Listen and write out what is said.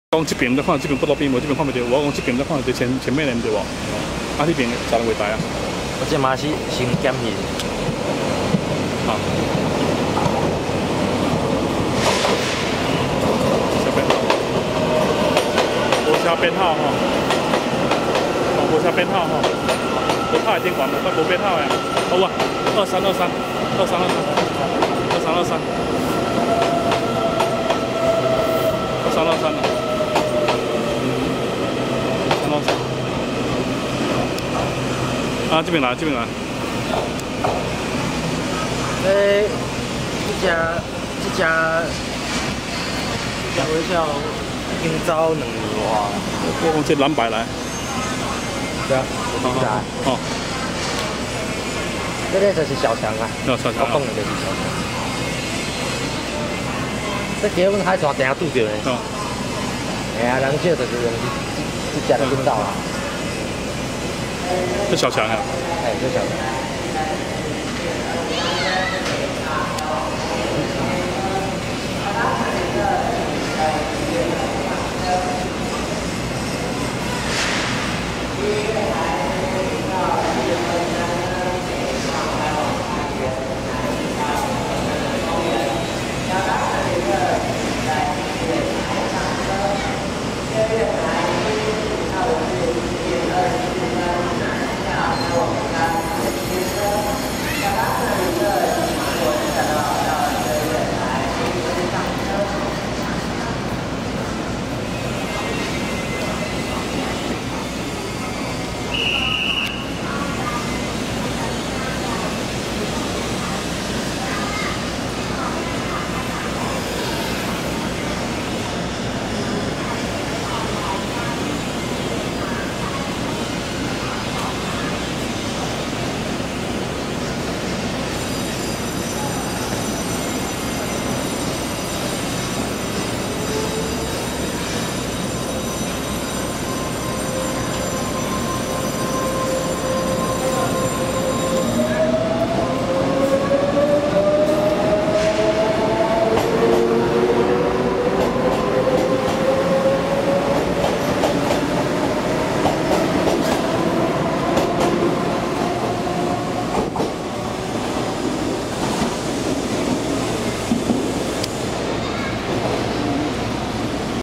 讲这边在看，这边不多边无，这边看不到。我讲这边在看就前面人对无？啊，这边才能回答啊。 我这嘛是先检验。 好。小编号，无写编号吼，无写编号吼，无拍电话，无编号呀。好啊，2323啊。啊，这边来，这边来。 这微笑已经走2年哇。 我讲这蓝白来。 对啊，蓝白。哦。这个就是小强啊。 哦，小强。 我讲的就是小强。这结阮海船定下拄着呢。哦。哎呀，人少就是用这只就听到啊。 这小强啊。 哎，这小强。